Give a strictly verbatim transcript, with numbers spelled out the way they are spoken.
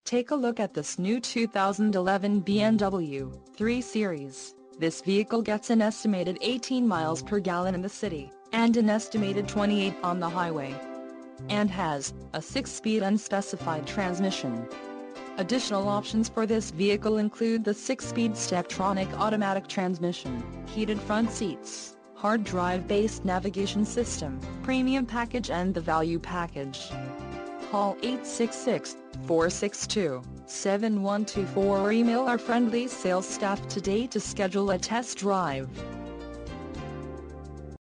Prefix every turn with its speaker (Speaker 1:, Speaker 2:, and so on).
Speaker 1: Take a look at this new two thousand eleven B M W three Series. This vehicle gets an estimated eighteen miles per gallon in the city, and an estimated twenty-eight on the highway. And has a six-speed unspecified transmission. Additional options for this vehicle include the six-speed Steptronic automatic transmission, heated front seats, hard drive-based navigation system, premium package and the value package. Call eight six six, four six two, seven one two four or email our friendly sales staff today to schedule a test drive.